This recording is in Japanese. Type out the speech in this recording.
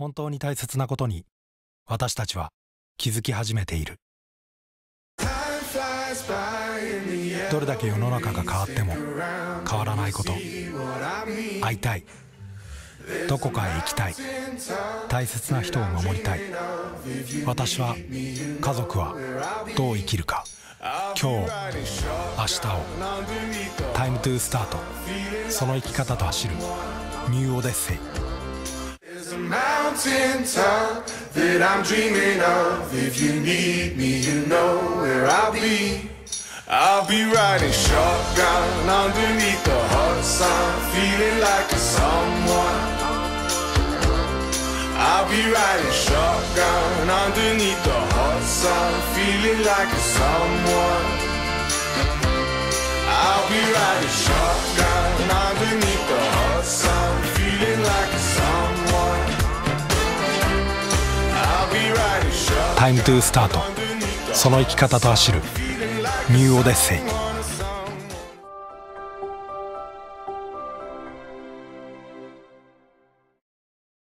本当に大切なことに私たちは気づき始めている。どれだけ世の中が変わっても変わらないこと、会いたい、どこかへ行きたい、大切な人を守りたい。私は、家族はどう生きるか、今日、明日をタイムトゥースタート、その生き方と走るニューオデッセイ。 I'll be riding shotgun underneath the hot sun, feeling like a someone. I'll be riding shotgun underneath the hot sun, feeling like a someone. I'll be riding shotgun underneath the hot sun, feeling like a someone. I'll be riding shotgun. タイムトゥースタート、その生き方と走るニューオデッセイ。